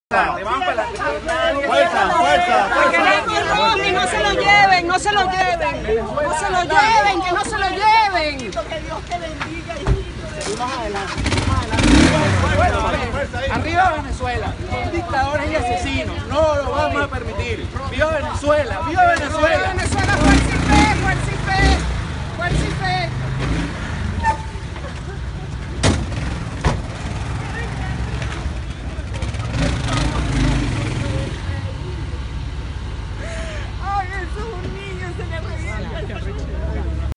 Fuerza, fuerza, Romney, no se lo lleven, no se lo lleven, no se lo lleven, que no se lo lleven. Que Dios te bendiga. Más adelante, Arriba Venezuela, son dictadores y asesinos, no lo vamos a permitir. ¡Viva Venezuela! ¡Viva Venezuela!